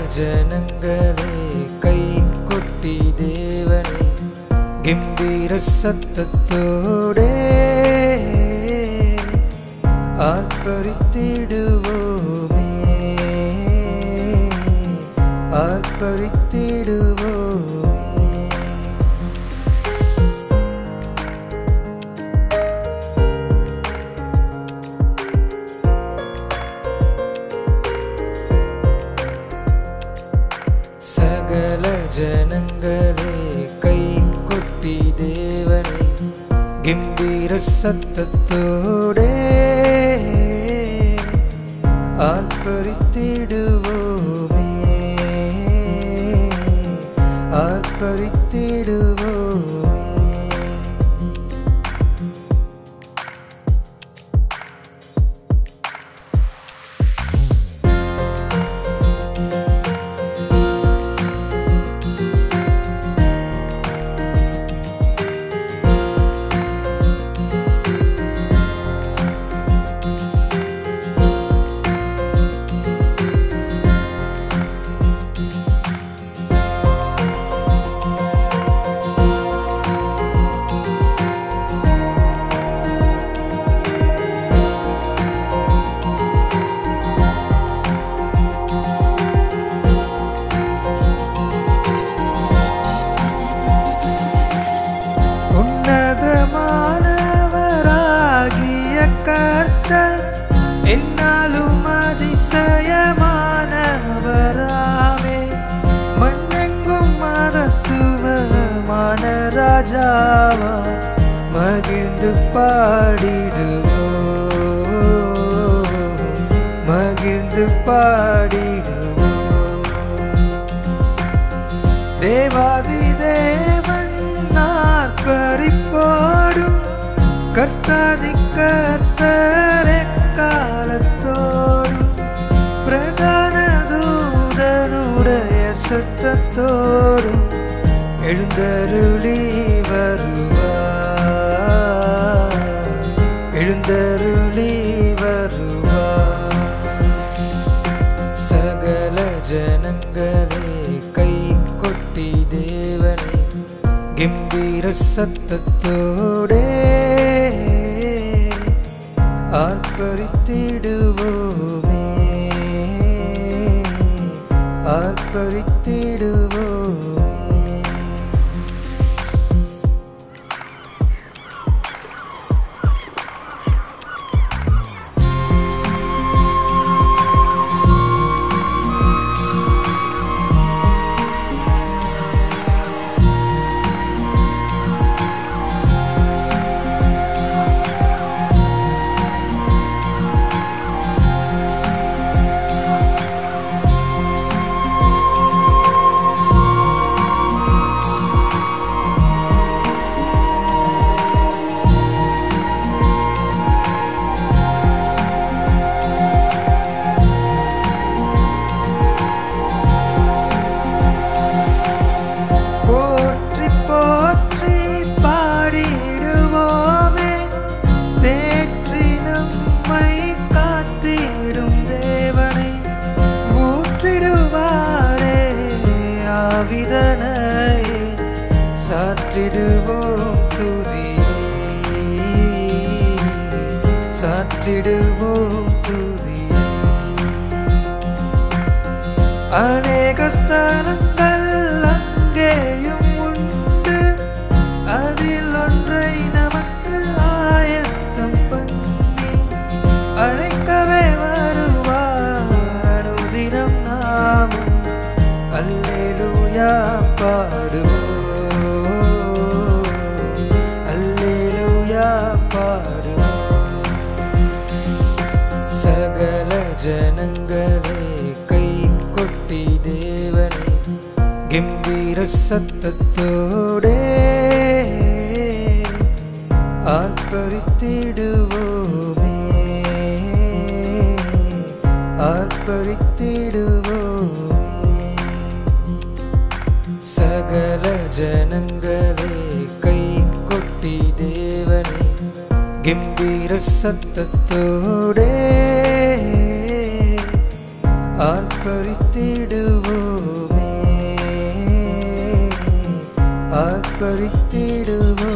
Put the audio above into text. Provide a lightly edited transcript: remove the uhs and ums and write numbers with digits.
जनंगले कई कोट्टी देवने गंभीर सत्तत्तोडे आर्परित्तिडुवोमे सकल जनंगले कई कोट्टी देवने गंभीर सत्तत्तोडे आर्परित्तिडुवोमे என்னாலும் அதிசயமானவராமே மண்ணெங்கும் மகத்துவமான ராஜாவா மகிழ்ந்து பாடிடுவோம் தேவாதி தேவன் ஆர்ப்பரிப்போடும் கர்த்தாதி கர்த்தரே காலத்தோடும் பிரதான தூதனுடைய சத்தத்தோடும் எழுந்தருளி வருவார் சகல ஜனங்களே கை கொட்டி தேவனை गंभीर सत्तत्तोडे आर्परित्तिडुवोमे சாற்றிடுவோம் துதியை அநேக ஸ்தலங்கள் அங்கேயும் உண்டு அதில் ஒன்றை நமக்கு ஆயத்தம் பண்ணி அழைக்கவே வருவார் அனுதினம் நாமும் அல்லேலூயா பாடுவோம் सकल जनंगले कई कोट्टी देवने गंभीर सत्तत्तोडे आर्परित्तिडुवोमे सकल जनंगले कई कोट्टी देवने गंभीर सत्तत्तोडे ஆர்ப்பரித்திடுவோமே ஆர்ப்பரித்திடுவோமே